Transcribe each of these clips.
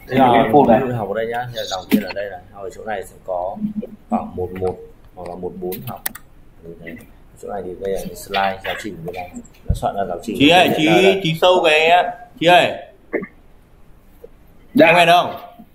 Bây giờ mình học ở đây nhá, giáo viên ở đây là học ở chỗ này sẽ có khoảng 11 hoặc là 14 học. Chỗ này thì đây là slide giáo trình của đây, nó soạn ra giáo trình. Chị ơi, chị sâu cái chị ơi. Dạ. Em nghe đâu?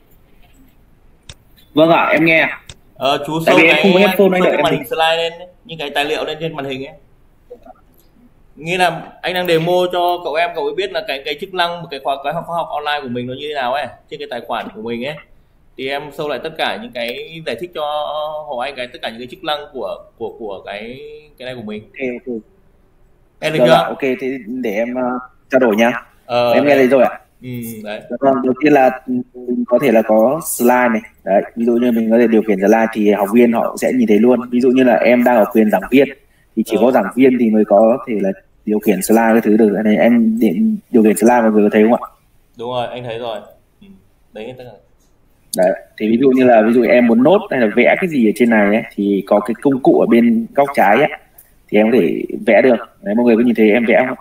Vâng ạ, em nghe. Chú sâu cái màn hình slide lên, những cái tài liệu lên trên màn hình ấy. Nghĩa là anh đang demo cho cậu em biết là cái chức năng cái khóa học online của mình nó như thế nào ấy, trên cái tài khoản của mình ấy. Thì em sâu lại tất cả những cái giải thích cho Hồ Anh tất cả những cái chức năng của cái này của mình. Ok. Em được chưa? Ok, thế để em trao đổi nhá. Em nghe thấy rồi ạ. Đấy. Đầu tiên là mình có thể là có slide này. Đấy, ví dụ như mình có thể điều khiển slide thì học viên họ sẽ nhìn thấy luôn. Ví dụ như là em đang ở quyền giảng viên thì chỉ có giảng viên thì mới có thể là điều khiển slide cái thứ được. Này em điều khiển slide mọi người có thấy không ạ? Đúng rồi, anh thấy rồi. Đấy tất cả. Đấy, thì ví dụ như là em muốn nốt hay là vẽ cái gì ở trên này ấy, thì có cái công cụ ở bên góc trái ấy, thì em có thể vẽ được. Đấy, mọi người có nhìn thấy em vẽ không?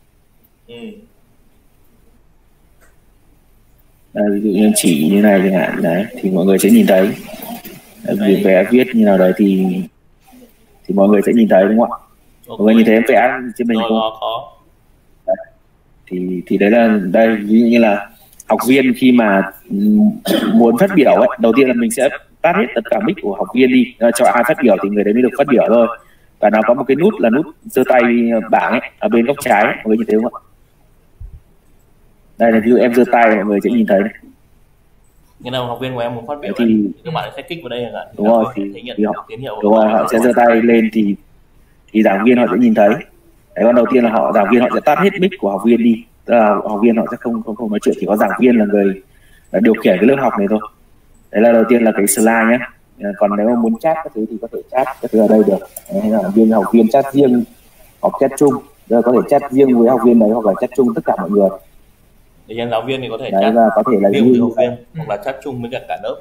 Đấy, ví dụ như em chỉ như này chẳng hạn, đấy thì mọi người sẽ nhìn thấy. Đấy, vẽ viết như nào đấy thì mọi người sẽ nhìn thấy, đúng không ạ? Mọi người nhìn thấy em vẽ trên mình không? Có. Thì đấy là đây, ví dụ như là học viên khi mà muốn phát biểu ấy, đầu tiên là mình sẽ tắt hết tất cả mic của học viên đi, cho ai phát biểu thì người đấy mới được phát biểu thôi. Và nó có một cái nút là nút giơ tay bảng ấy, ở bên góc trái ấy, mọi người nhìn thấy không ạ? Đây là ví dụ em giơ tay mọi người sẽ nhìn thấy này. Như nào học viên của em muốn phát biểu thì các bạn sẽ kích vào đây là đúng rồi, đúng rồi, họ sẽ giơ tay lên thì giảng viên họ sẽ nhìn thấy. Đấy, còn đầu tiên là giảng viên họ sẽ tắt hết mic của học viên đi, tức là học viên họ sẽ không nói chuyện, chỉ có giảng viên là người điều khiển cái lớp học này thôi. Đấy là đầu tiên là cái slide nhé. Còn nếu mà muốn chat các thứ thì có thể chat các thứ ở đây được. Đấy, học viên chat riêng hoặc chat chung, rồi có thể chat riêng với học viên đấy hoặc là chat chung tất cả mọi người. Để cho giáo viên thì có thể đấy, chat và có thể là riêng với học viên hoặc là chat chung với cả lớp.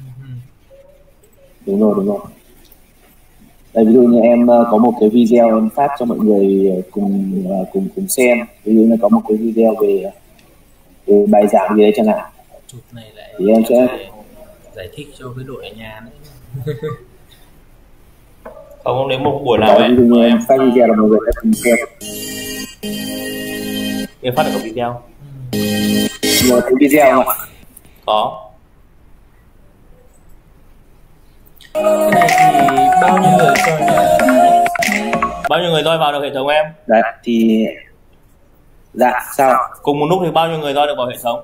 Đúng rồi. Đây, ví dụ như em có một cái video em phát cho mọi người cùng xem. Ví dụ như có một cái video về bài giảng gì đấy chẳng hạn. Chụp này lại thì em sẽ giải thích cho cái đội ở nhà nữa. Không, nếu một buổi nào ví dụ như em phát video là mọi người sẽ cùng xem. Em phát được một video. Rồi thấy video không ạ? Có. Cái này thì bao nhiêu người join vào được hệ thống em? Đấy thì sao? Cùng một lúc thì bao nhiêu người join được vào hệ thống?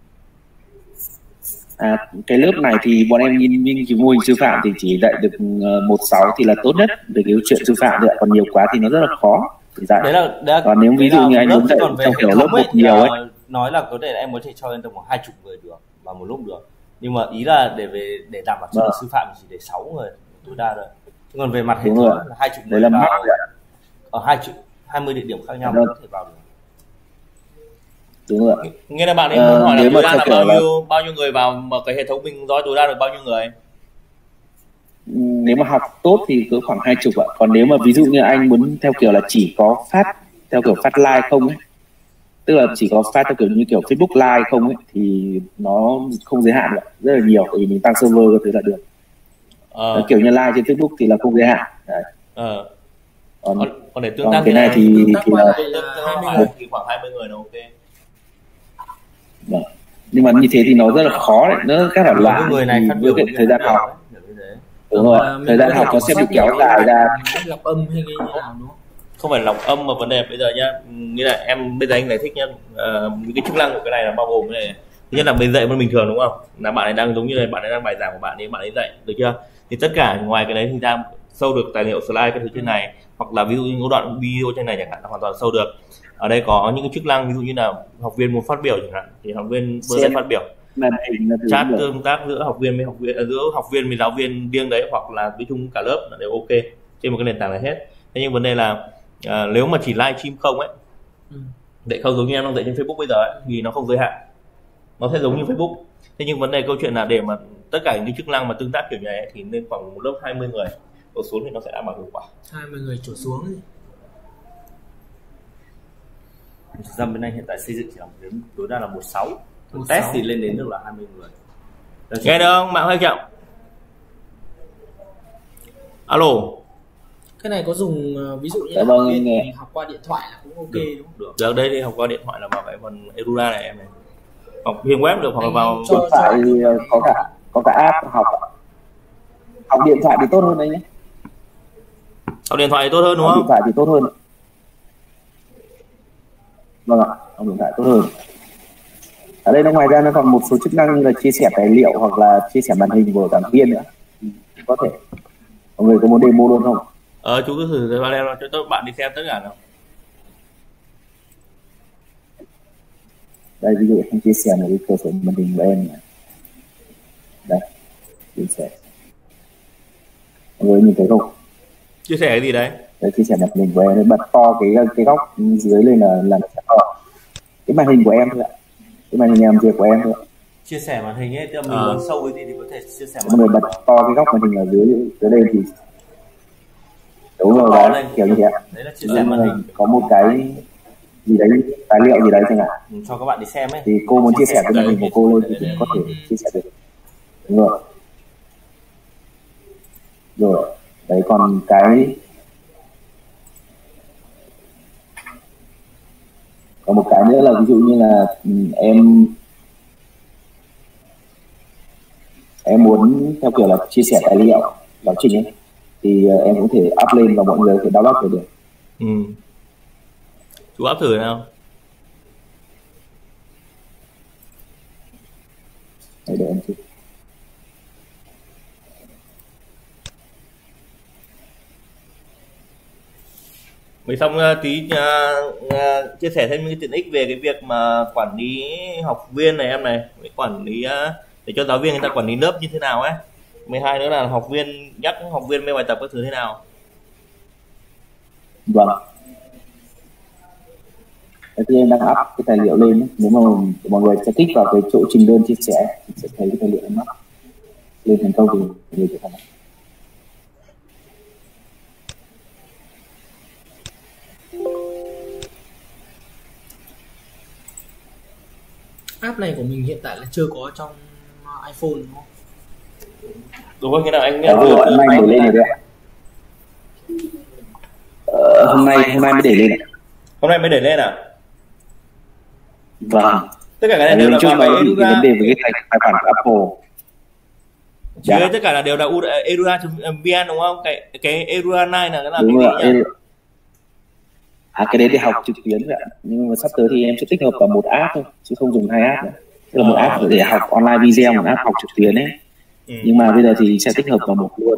Cái lớp này thì bọn em nhìn cái mô hình sư phạm thì chỉ dạy được 1/6 thì là tốt nhất về cái chuyện sư phạm thôi, còn nhiều quá thì nó rất là khó để dạy. Đấy còn nếu ví dụ như anh muốn dạy trong kiểu lớp một nhiều ấy, nói là có thể là em có thể cho lên tầm khoảng 20 người được vào một lúc được, nhưng mà ý là để đảm bảo cho sư phạm chỉ để 6 người tối đa thôi. Còn về mặt hệ thống là 20 người vào ở 20 địa điểm khác nhau mới có thể vào được. Đúng rồi. Nghe là bạn ấy muốn hỏi là tối đa là bao nhiêu người vào mà cái hệ thống mình join tối đa được bao nhiêu người? Nếu mà học tốt thì cứ khoảng 20 ạ. Còn nếu mà ví dụ như anh muốn theo kiểu là chỉ có phát theo kiểu phát live không ấy, tức là chỉ có phát theo kiểu như kiểu Facebook live không ấy, thì nó không giới hạn được, rất là nhiều, vì mình tăng server cái thứ là được. Kiểu như live trên Facebook thì là không giới hạn. Đấy. Còn để tương tác cái này thì khoảng 20 người là ok. Nhưng mà như thế thì nó rất là khó đấy, nó các loại loạn người này phát biểu thời gian học. Đúng rồi, thời gian học nó sẽ bị kéo dài ra. Lọc âm hay cái gì nào đúng không? Không phải lọc âm mà vấn đề bây giờ nhá, nghĩa là em bây giờ anh giải thích nhá, những cái chức năng của cái này là bao gồm cái này. Thứ nhất là mình dạy môn bình thường đúng không? Là bạn ấy đang giống như này, bạn ấy đang bài giảng của bạn ấy dạy, được chưa? Thì tất cả ngoài cái đấy thì ra sâu được tài liệu slide cái thứ trên này, hoặc là ví dụ như đoạn video trên này chẳng hạn là hoàn toàn sâu được. Ở đây có những cái chức năng ví dụ như là học viên muốn phát biểu chẳng hạn thì học viên vừa sẽ phát biểu, chat tương tác giữa học viên với giáo viên riêng đấy, hoặc là với chung cả lớp là đều ok trên một cái nền tảng này hết. Thế nhưng vấn đề là nếu mà chỉ live stream không ấy, dạy không giống như em đang dạy trên Facebook bây giờ ấy, thì nó không giới hạn, nó sẽ giống như Facebook. Thế nhưng vấn đề câu chuyện là để mà tất cả những cái chức năng mà tương tác kiểu này ấy, thì nên khoảng một lớp 20 người đổ xuống thì nó sẽ đảm bảo hiệu quả. 20 người trở xuống thì thực ra bên anh hiện tại xây dựng chỉ là đến tối đa là 16 Test thì lên đến được là 20 người. Nghe được không? Mạng hơi chậm. Alo. Cái này có dùng ví dụ như là mình học qua điện thoại là cũng ok đúng không? Được đây đi, học qua điện thoại là vào cái phần Edura này em này. Học trên web được hoặc là vào điện thoại có cả app học điện thoại thì tốt hơn đấy nhé. Học điện thoại thì tốt hơn đúng không? Điện thoại thì tốt hơn. Vâng ạ, học điện thoại tốt hơn. Ở đây ngoài ra nó còn một số chức năng như là chia sẻ tài liệu hoặc là chia sẻ màn hình của giảng viên nữa. Có thể. Mọi người có muốn demo luôn không? Chú cứ thử vào đây cho các bạn đi xem tất cả nào. Đây ví dụ em chia sẻ một cái cơ sở màn hình của em này. Đây, chia sẻ. Mọi người nhìn thấy không? Chia sẻ cái gì đấy? Đây, chia sẻ màn hình của em, bật to cái góc dưới lên là nó sẽ to. Cái màn hình của em thôi ạ. Cái màn hình làm việc của em thôi ạ. Chia sẻ màn hình ấy, mình muốn sâu cái gì thì có thể chia sẻ màn hình. Mọi người bật to cái góc màn hình ở dưới lên thì đúng rồi đấy, kiểu như thế ạ. Đấy là chia sẻ màn hình. Có một cái gì đấy, tài liệu gì đấy chẳng hạn, cho các bạn đi xem ấy, thì cô muốn chia sẻ cái màn hình của cô lên thì cũng có thể chia sẻ được. Đúng rồi. Rồi đấy, còn một cái nữa là ví dụ như là em muốn theo kiểu là chia sẻ tài liệu giáo trình ấy, thì em cũng thể up lên và mọi người có thể download được. Chú up thử nào. Đây, để em chụp. Mới xong tí chia sẻ thêm những tiện ích về cái việc mà quản lý học viên này em này, với quản lý để cho giáo viên người ta quản lý lớp như thế nào ấy. 12 nữa là học viên nhắc học viên mấy bài tập các thứ thế nào. Vâng. Khi em đang up cái tài liệu lên, nếu mà mọi người sẽ kích vào cái chỗ trình đơn chia sẻ thì sẽ thấy cái tài liệu nó lên thành công thì người sẽ thành. App này của mình hiện tại là chưa có trong iPhone đúng không? Đúng không? Nghĩa là anh hôm nay để lên rồi đấy ạ. Hôm nay mới để lên. Hôm nay mới để lên à? Vâng. Tất cả cái này đều là vào cái vấn đề với cái tài khoản của Apple. Chứ tất cả là đều là edura.vn đúng không? Cái Edura này là cái đúng gì nhỉ? Cái đấy để học trực tuyến vậy. Nhưng mà sắp tới thì em sẽ tích hợp vào một app thôi, chứ không dùng hai app nữa. Tức là một app để học online video, một app học trực tuyến ấy. Nhưng mà bây giờ thì sẽ tích hợp vào một luôn.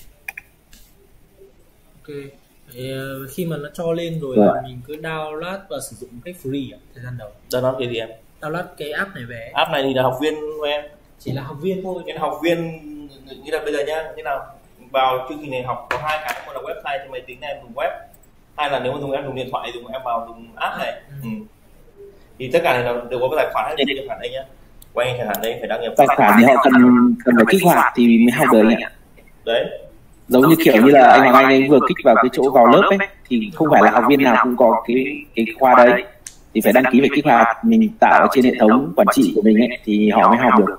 Ok. Khi mà nó cho lên rồi là mình cứ download và sử dụng cách free thời gian đầu. Download cái gì em? Download cái app này về. App này thì là học viên của em. Chỉ là học viên thôi. Cái học viên như là bây giờ nhá, thế nào vào chương trình này học có hai cái, một là website trên máy tính này, em dùng web, hay là nếu mà em dùng điện thoại dùng em vào dùng app này. Thì tất cả này là đều có cái tài khoản hết đây, tài khoản đây nhá. Quay chẳng hạn đây phải đăng nhập tài khoản thì họ cần phải kích hoạt thì mới học được nhỉ. Đấy. Giống như kiểu như là anh Hoàng Anh ấy vừa kích vào cái chỗ vào lớp ấy, thì không phải là học viên nào cũng có cái khoa đấy, thì phải đăng ký về kích hoạt, mình tạo ở trên hệ thống quản trị của mình ấy thì họ mới học được.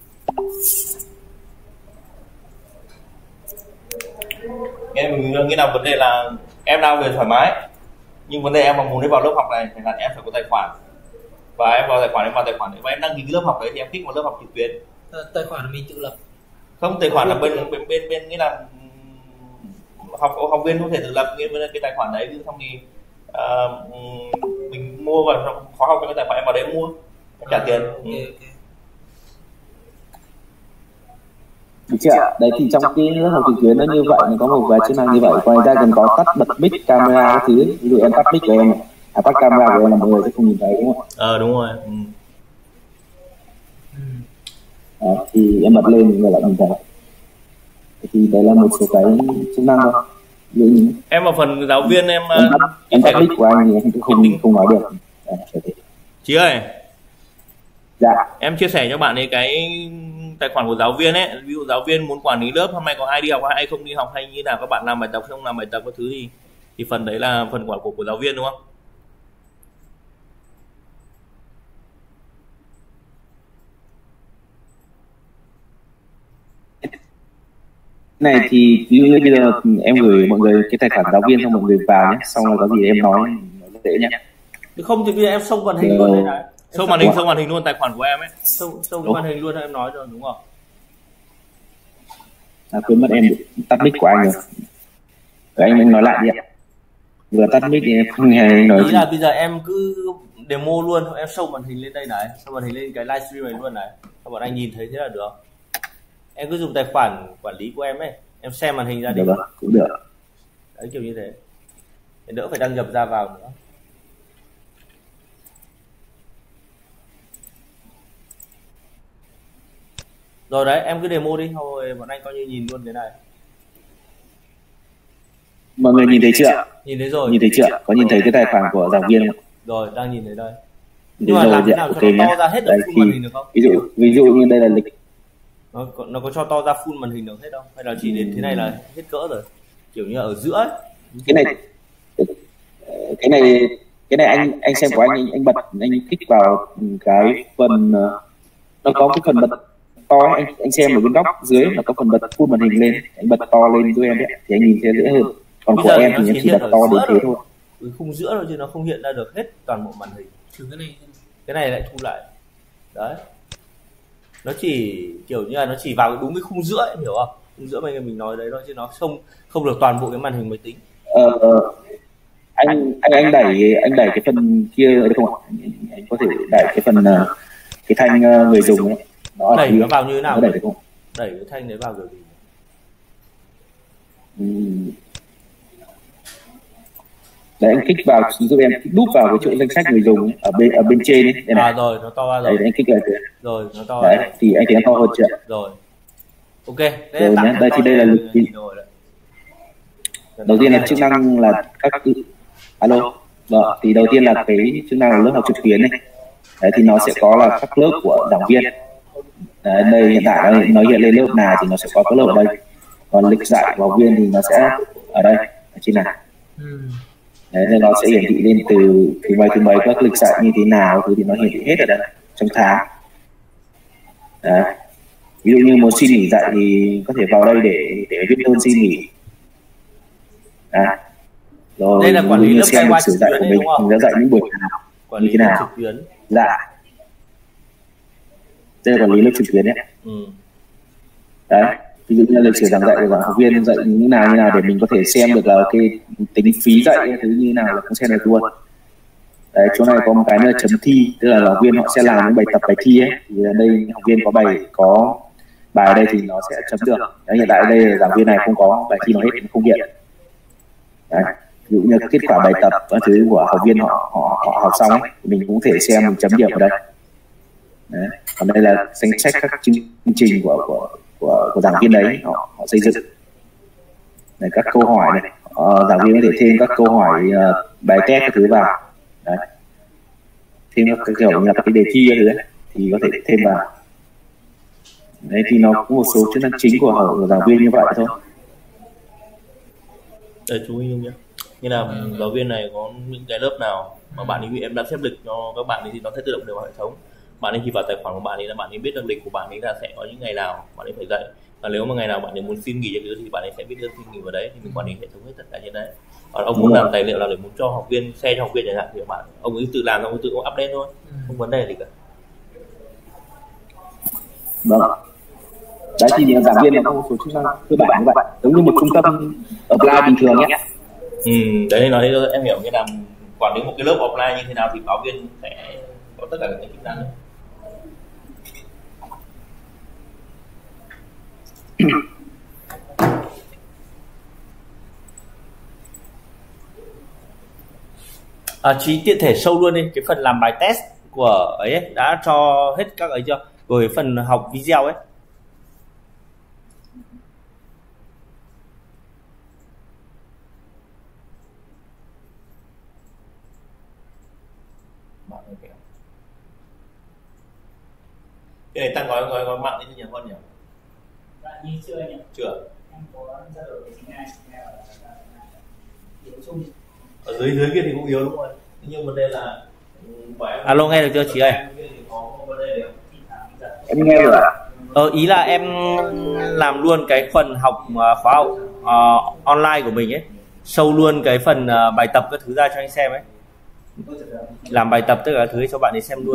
Em nghĩ là vấn đề là em đang về thoải mái, nhưng vấn đề em mà muốn đi vào lớp học này thì là em phải có tài khoản, và em vào tài khoản và em đăng ký cái lớp học đấy thì em kích vào lớp học trực tuyến. Tài khoản là mình tự lập. Không, tài khoản là bên nghĩa là học viên không thể tự lập cái tài khoản đấy, xong thì mình mua vào trong khóa học cái tài khoản em vào đấy mua, em trả tiền. Được chưa? Đấy thì trong cái lớp học trực tuyến nó như vậy, nó có một vài chức năng như vậy. Ngoài ra còn có tắt bật mic, camera các thứ. Ví dụ em tắt mic của em, tắt camera của em là mọi người sẽ không nhìn thấy đúng không? Đúng rồi. Đó, thì em bật lên thì người lại nhìn thấy. Thì đấy là một số cái chức năng thôi. Em vào phần giáo viên em tắt mic của anh thì em cũng không nói được. Chị ơi. Dạ. Em chia sẻ cho bạn ấy cái tài khoản của giáo viên ấy, ví dụ giáo viên muốn quản lý lớp hôm nay có ai đi học hay ai không đi học, hay như nào các bạn làm bài tập không làm bài tập các thứ thì phần đấy là phần quản của giáo viên đúng không? Này thì ví dụ như bây giờ em gửi mọi người cái tài khoản giáo viên xong mọi người vào nhé, xong rồi có gì em nói dễ nhé. Không thì bây giờ em xông màn hình luôn đây này. Xông màn hình luôn tài khoản của em ấy. Xông cái màn hình luôn em nói rồi đúng không? Quên mất em tắt mic của anh rồi. Anh nói lại đi ạ. Vừa tắt mic thì em không nghe anh nói gì. Là bây giờ em cứ demo luôn, em xông màn hình lên đây này, xông màn hình lên cái livestream này luôn này, xong bọn anh nhìn thấy thế là được. Em cứ dùng tài khoản quản lý của em ấy, em xem màn hình ra đi. Được, cũng được. Đấy, kiểu như thế, để đỡ phải đăng nhập ra vào nữa. Rồi đấy, em cứ demo đi, rồi bọn anh coi như nhìn luôn thế này. Mọi người nhìn thấy chưa? Nhìn thấy rồi. Nhìn thấy chưa? Có nhìn thấy cái tài khoản của giảng viên không? Rồi, đang nhìn thấy đây. Nhưng mà làm thế nào cho nó to ra hết được full màn hình được không? Ví dụ như đây là lịch. Nó có cho to ra full màn hình được hết không? Hay là chỉ đến thế này là hết cỡ rồi? Kiểu như ở giữa ấy. Cái này anh xem của anh bật, anh kích vào cái phần nó có cái phần bật to ấy, anh xem ở bên góc dưới nó có phần bật full màn hình lên, anh bật to lên giúp em đấy thì anh nhìn sẽ dễ hơn. Còn của em thì chỉ bật to đến thế thôi. Khung giữa thôi chứ nó không hiện ra được hết toàn bộ màn hình. Cái này lại thu lại. Đấy. Nó chỉ kiểu như là nó chỉ vào đúng cái khung giữa em hiểu không? Khung giữa mình nói đấy thôi chứ nó không được toàn bộ cái màn hình máy tính. Anh đẩy cái phần kia được không ạ? Anh có thể đẩy cái phần cái thanh người dùng ấy. Đẩy nó vào như thế nào? Nó đẩy được không? Đẩy cái thanh đấy vào kiểu gì? Đấy, anh kích vào giúp em, đúp vào cái chỗ danh sách người dùng ấy, ở bên trên ấy. Đây này. Rồi nó to ra rồi. Đấy, anh kích lại kìa. Rồi nó to đấy, ra. Thì anh thấy nó to hơn chưa? Rồi. Ok. Rồi nhé, đây thì đây là lịch. Đầu tiên là chức năng là các alo. Đó, thì đầu tiên là cái chức năng là lớp học trực tuyến này. Đấy thì nó sẽ có là các lớp của giảng viên. Đấy, đây hiện tại nó hiện lên lớp nào thì nó sẽ có các lớp ở đây. Còn lịch dạy của học viên thì nó sẽ ở đây, ở trên này. Đấy, nên nó sẽ hiển thị lên từ thứ mấy các lịch dạy như thế nào thì nó hiển thị hết ở đây trong tháng. Đấy. Ví dụ như muốn xin nghỉ dạy thì có thể vào đây để viết đơn xin nghỉ. Đấy. Rồi đây là quản lý lớp xem lịch sử dạy của mình đã dạy những buổi nào như thế nào. Dạ. Đây là quản lý lớp trực tuyến đấy. Đấy. Ví dụ như lịch sử giảng dạy của học viên dạy như nào để mình có thể xem được là cái tính phí dạy thứ như nào là cũng xem được luôn. Đấy, chỗ này có một cái là chấm thi, tức là học viên họ sẽ làm những bài tập bài thi ấy, thì ở đây học viên có bài ở đây thì nó sẽ chấm được. Đấy, hiện tại đây giảng viên này không có bài thi nào hết, không hiện. Đấy, ví dụ như kết quả bài tập các thứ của học viên họ học xong ấy, thì mình cũng thể xem mình chấm điểm ở đây. Đấy, còn đây là danh sách các chương trình của giảng viên đấy họ xây dựng. Đấy, các câu hỏi này, giảng viên có thể thêm các câu hỏi bài test các thứ vào. Đấy. Thêm các kiểu như là các cái đề thi thứ đấy thì có thể thêm vào. Đấy thì nó có một số chức năng chính của giảng viên như vậy thôi. Đây chú ý nhé. Như là giáo viên này có những cái lớp nào mà bạn ấy em đã xếp lịch cho các bạn ấy thì nó sẽ tự động đều vào hệ thống. Bạn ấy chỉ vào tài khoản của bạn ấy là bạn ấy biết được lịch của bạn ấy là sẽ có những ngày nào bạn ấy phải dạy, và nếu mà ngày nào bạn ấy muốn xin nghỉ thì bạn ấy sẽ viết đơn xin nghỉ vào đấy thì mình quản lý hệ thống hết tất cả trên đấy. Còn ông muốn làm tài liệu là để muốn cho học viên share cho học viên chẳng hạn thì bạn ông ấy tự làm, ông ấy tự update thôi, không vấn đề gì cả. Vâng. Đấy thì giảng viên là có một số chức năng cơ bản như vậy, giống như một trung tâm offline bình thường nhé. Đấy nói em hiểu như là quản lý một cái lớp offline như thế nào thì giáo viên sẽ có tất cả các chức năng. Chí tiện thể show luôn đi cái phần làm bài test của ấy đã cho hết các ấy chưa, rồi phần học video ấy. Cái này tăng gói mạng lên nhiều con nhỉ? Dạ, như chưa nhỉ? Chưa. Em có trao đổi với chính ai yếu chung. Ở dưới kia thì cũng yếu đúng rồi. Nhưng vấn đề là alo nghe được chưa chị ơi? Em nghe rồi ạ. Ý là em làm luôn cái phần học khóa học online của mình ấy, show luôn cái phần bài tập các thứ ra cho anh xem ấy, làm bài tập tất cả các thứ cho bạn ấy xem luôn.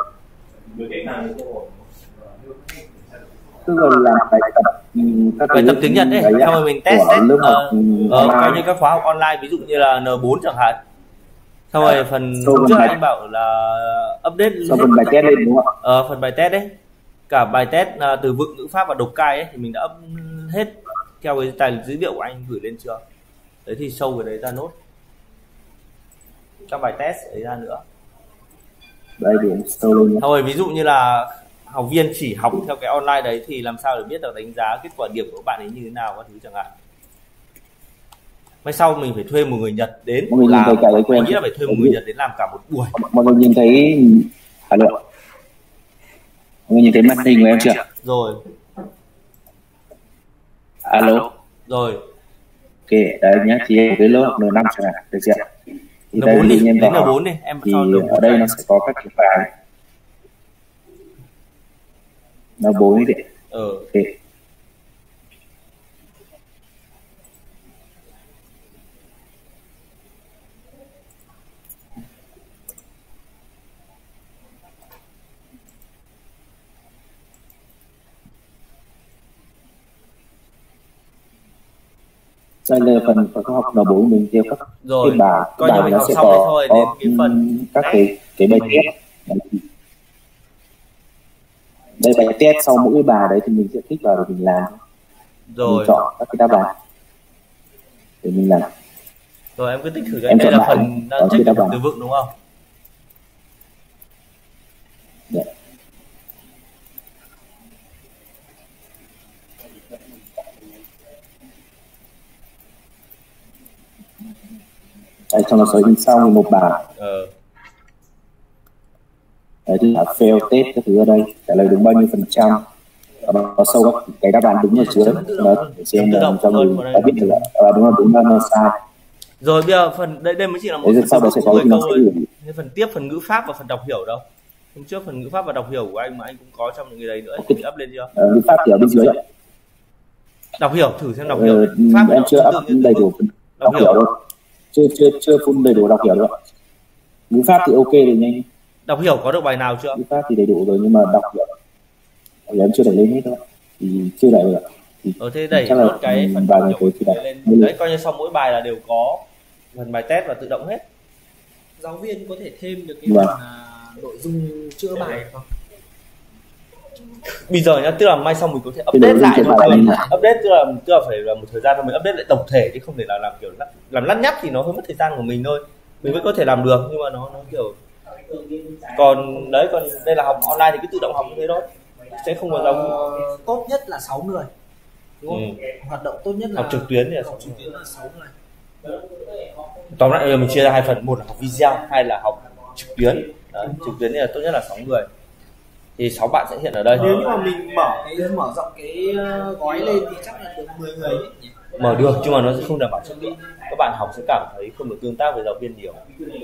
Tức là làm bài tập tiếng Nhật ấy, xong rồi mình test coi như các khóa học online, ví dụ như là N4 chẳng hạn. Xong rồi phần trước anh bảo là update phần bài test lên đúng không? Phần bài test đấy, cả bài test từ vựng, ngữ pháp và độc cai ấy thì mình đã up hết theo cái tài liệu dữ liệu của anh gửi lên chưa. Đấy thì show cái đấy ra nốt các bài test ấy ra nữa. Đây điểm show lên. Thôi ví dụ như là học viên chỉ học theo cái online đấy thì làm sao để biết được đánh giá kết quả điểm của bạn ấy như thế nào các thứ chẳng hạn. Mai sau mình phải thuê một người Nhật đến làm, mình nghĩ là phải thuê một người Nhật đến làm cả một buổi. Mọi người nhìn thấy alo, mọi người nhìn thấy màn hình của em chưa? Rồi. Alo. Rồi. Ok, đấy nhé, thì cái lớp học N5 chẳng hạn, được chưa? Thì N4 đi, đến N4 đi, em thì ở đây nó sẽ có các cái bài N4 đi. Ok. Đây là phần học N4 mình theo các cái bài nó sẽ có cái phần các cái bài test. Đây bài test sau mỗi bài đấy thì mình sẽ kích vào để mình làm. Rồi. Mình chọn các cái đáp án để mình làm. Rồi em cứ tích thử cái đây là phần check từ vựng đúng không? Yeah. Đấy, xong nó sẽ in xong một bài. Đấy thì là fail test cái thứ ở đây, trả lời đúng bao nhiêu %. Nó sâu các cái đáp án đúng ở dưới đó để xem là cho người ta biết được là đúng là đúng là sai. Rồi bây giờ phần đây mới chỉ là một sau đó sẽ có câu thôi. Phần tiếp phần ngữ pháp và phần đọc hiểu đâu? Hôm trước phần ngữ pháp và đọc hiểu của anh mà anh cũng có trong những cái đấy nữa, thì up lên chưa? Ngữ pháp thì ở bên dưới ạ. Đọc hiểu thử xem đọc hiểu. Pháp em chưa up đầy đủ đọc hiểu đâu. Chưa full đầy đủ đọc hiểu đâu. Ngữ pháp thì ok rồi nhanh. Đọc hiểu có được bài nào chưa? Ngữ pháp thì đầy đủ rồi nhưng mà đọc hiểu thì em chưa đẩy lên hết đâu. Thì chưa đẩy được. Thế đẩy nốt cái phần bài này lên. Đấy coi như sau mỗi bài là đều có phần bài test và tự động hết. Giáo viên có thể thêm được cái phần nội dung chữa bài không? Bây giờ nhá, tức là mai sau mình có thể update lại thôi. Update tức là phải là một thời gian rồi mình update lại tổng thể chứ không thể là làm kiểu làm lắt nhắt thì nó hơi mất thời gian của mình thôi. Mình vẫn có thể làm được nhưng mà nó kiểu còn đây là học online thì cứ tự động học như thế thôi, sẽ không có giống. Tốt nhất là 6 người đúng không? Hoạt động tốt nhất là học trực tuyến thì là 6 người. Tóm lại mình chia ra hai phần, một là học video, hai là học trực tuyến. Đấy, trực tuyến thì là tốt nhất là 6 người thì 6 bạn sẽ hiện ở đây. Nếu như mà mình mở rộng cái gói lên thì chắc là được 10 người nhỉ? Mở được nhưng mà nó sẽ không đảm bảo chất lượng, các bạn học sẽ cảm thấy không được tương tác với giáo viên nhiều.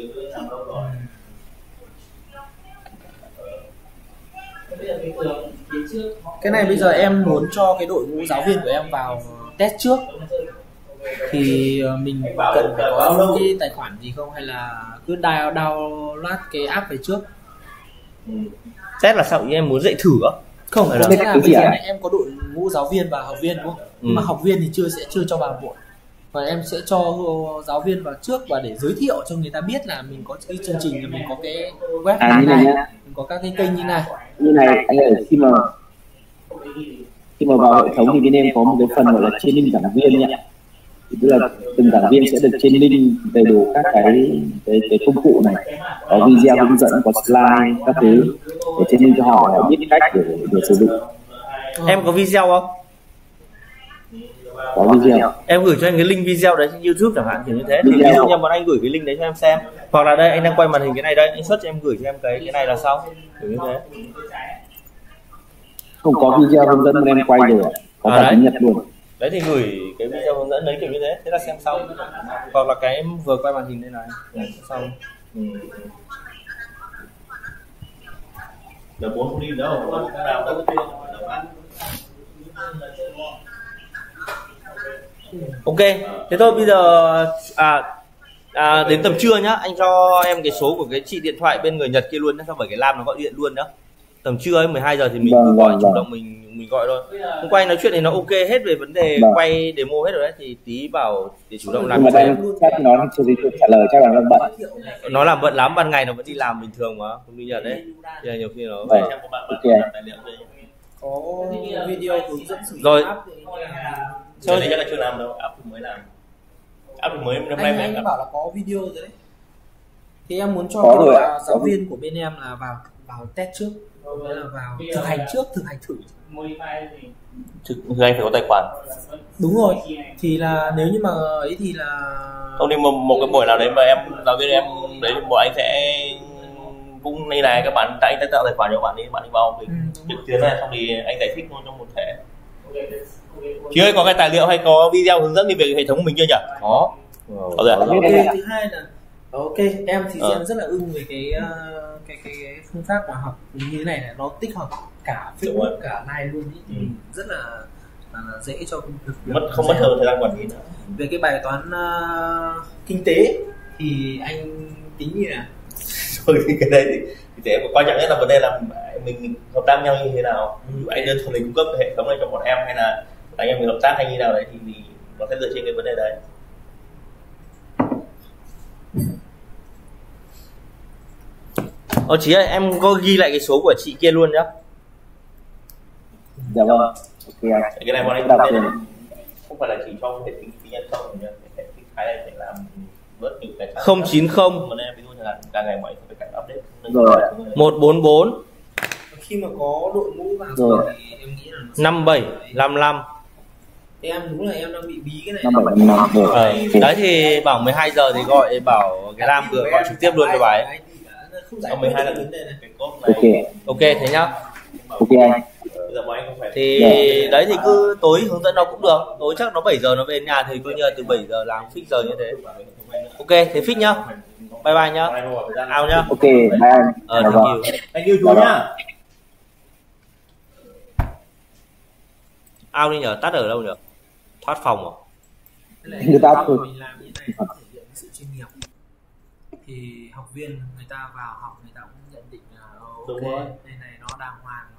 Cái này bây giờ em muốn cho cái đội ngũ giáo viên của em vào test trước thì mình cần phải có cái tài khoản gì không, hay là cứ download cái app về trước? Test là sao, ý em muốn dạy thử á? Không, có nghĩa là bây giờ này em có đội ngũ giáo viên và học viên đúng không? Nhưng mà học viên thì sẽ chưa cho vào muộn, và em sẽ cho giáo viên vào trước và để giới thiệu cho người ta biết là mình có cái chương trình, là mình có cái web như này nhá, mình có các cái kênh như này. Anh ơi, khi mà vào hệ thống thì bên em có một cái phần gọi là training giảng viên nhé. Tức là từng giảng viên sẽ được training đầy đủ các cái công cụ này, có video hướng dẫn, có slide các thứ để training cho họ biết cách để sử dụng. Em có video không? Có video. Em gửi cho anh cái link video đấy trên YouTube chẳng hạn, kiểu như thế. Thì ví dụ như bọn anh gửi cái link đấy cho em xem, hoặc là đây anh đang quay màn hình cái này đây, anh search cho em gửi cho em cái này là sao, kiểu như thế. Không có video hướng dẫn bên em quay rồi, có cả tiếng Nhật luôn. Đấy thì gửi cái video hướng dẫn đấy kiểu như thế là xem xong. Hoặc là cái em vừa quay màn hình đây này, xong. N4 không đi đâu, nào đâu. Ok, thế thôi bây giờ đến tầm trưa nhá, anh cho em cái số của cái chị điện thoại bên người Nhật kia luôn nhá, cho bởi cái Lam nó gọi điện luôn nhá. Tầm trưa ấy 12 giờ thì mình cứ gọi chủ động mình gọi thôi. Hôm qua anh nói chuyện thì nó ok hết về vấn đề quay demo hết rồi đấy, thì tí bảo để chủ động làm. Nhưng mà đang chắc nó chưa trả lời, chắc là nó bận. Nó làm bận lắm, ban ngày nó vẫn đi làm bình thường mà, không đi Nhật đấy. Thì nhiều khi nó có video hướng dẫn sử dụng rồi. Chơi này chắc là chưa làm đâu, app mới làm. App mới năm nay anh bảo là có video rồi đấy. Thì em muốn cho giáo viên của bên em là vào test trước, là vào thực hành trước, thực hành thử. Thực hành phải có tài khoản. Đúng rồi. Thì là nếu như mà ấy thì là không, thì một cái buổi nào đấy mà em giáo viên em đấy, bọn anh sẽ cũng như này, các bạn anh sẽ tạo tài khoản cho bạn đi vào mình trực tuyến này, xong thì anh giải thích luôn trong một thẻ. Chị ơi, có cái tài liệu hay có video hướng dẫn về hệ thống của mình chưa nhỉ? Có rồi. Okay, thứ hai là ok, em thì em rất là ưng về cái phương pháp mà học như thế này này, nó tích hợp cả Facebook cả Line luôn ý, thì rất là dễ cho không mất thời gian quản lý nữa. Về cái bài toán kinh tế thì anh tính như nào? Rồi thì cái đấy thì quan trọng nhất là vấn đề là mình hợp tác nhau như thế nào. Anh đơn thuần cung cấp hệ thống này cho bọn em, hay là anh em mình hợp tác hay như nào đấy, thì nó sẽ dựa trên cái vấn đề đấy. Chị ơi, em có ghi lại cái số của chị kia luôn nhá. Dạ vâng. Ok. Cái này bọn anh không phải là chỉ trong hệ tính nhân công nhá, cái này phải làm bớt những cái 090 mà em ví dụ như là càng ngày mọi phải cảnh update rồi 144 khi mà có đội ngũ vào rồi thì em nghĩ là 5755. Thì em đúng là em đang bị bí cái này. 5755 đấy thì bảo 12 giờ thì gọi, bảo cái Lam vừa gọi trực tiếp luôn cho bà ấy. Không giải quyết được vấn đề này. Ok thế nhá. Ok anh. Thì đấy thì cứ tối hướng dẫn nó cũng được. Tối chắc nó 7 giờ nó về nhà thì coi như là từ 7 giờ làm fix giờ như thế. Ok, thế fix nhá. Bye bye nhá. Ao nhá. Ok, bye anh. Thank you. Anh yêu chú nhá. Ao đi nhờ, tắt ở đâu nhờ? Thoát phòng à? Người ta thôi. Mình làm như này thể hiện sự chuyên nghiệp. Thì học viên người ta vào học người ta cũng nhận định là ok, đây này nó đàng hoàng,